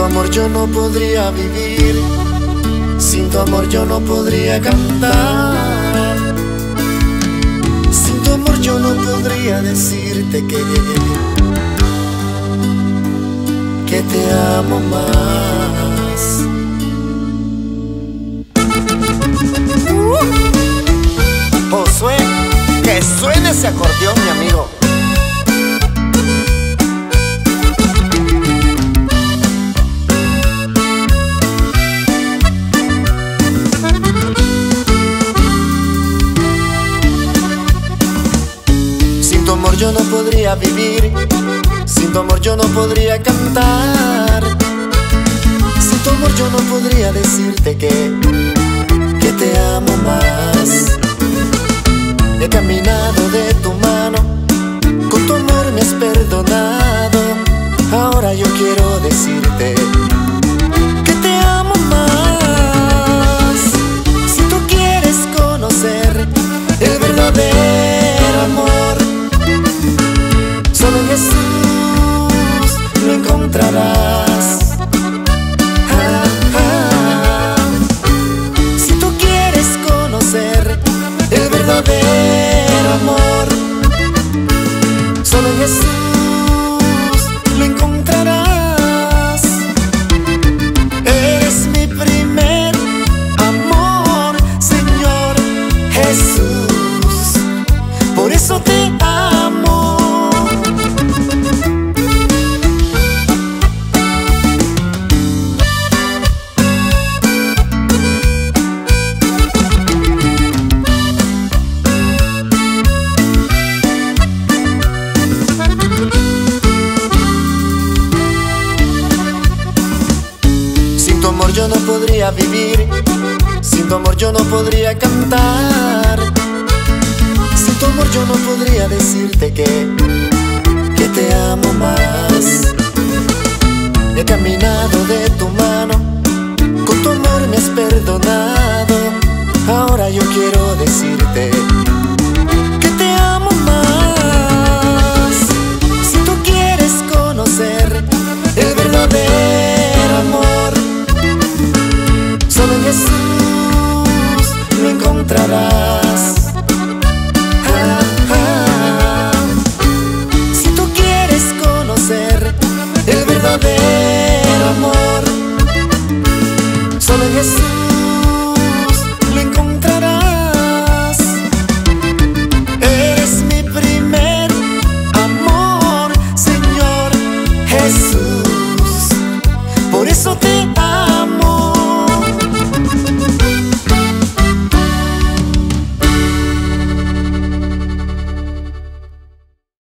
tu amor yo no podría vivir, sin tu amor yo no podría cantar, sin tu amor yo no podría decirte que te amo más. Josué, que suene ese acordeón, mi amigo. Sin tu amor yo no podría vivir, sin tu amor yo no podría cantar, sin tu amor yo no podría decirte que te amo más. He caminado de tu mano, con tu amor me has perdonado. Ahora yo quiero decirte que te amo más. Si tú quieres conocer el verdadero amor, solo en Jesús lo encontrarás. Si tú quieres conocer el verdadero amor, solo en Jesús lo encontrarás. Eres mi primer amor, Señor Jesús, por eso te amo. Sin tu amor yo no podría vivir, sin tu amor yo no podría cantar, sin tu amor yo no podría decirte que te amo